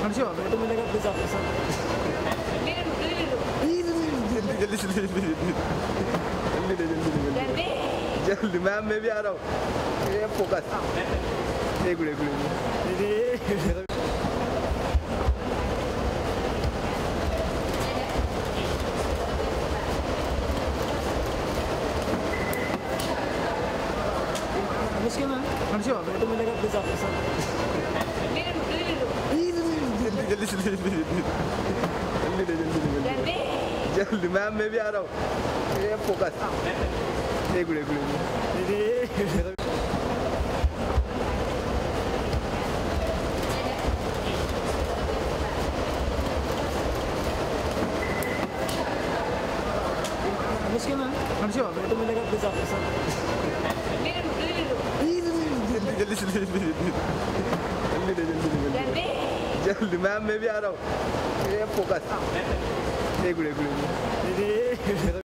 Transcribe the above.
मनुष्य तो मिलेगा प्लीज ऑफिसर जल्दी जल्दी जल्दी मैम मैं भी आ रहा हूँ ये फोकस एक मुश्किल है मनुष्य तो मिलेगा प्लीज ऑफिसर जल्दी जल्दी मैम मैं भी आ रहा हूँ ये फोकस एक मुश्किल है मनुष्य तो मिलेगा प्लीज ऑफिसर जल्दी मैम मैं भी आ रहा हूँ ये फोकस एक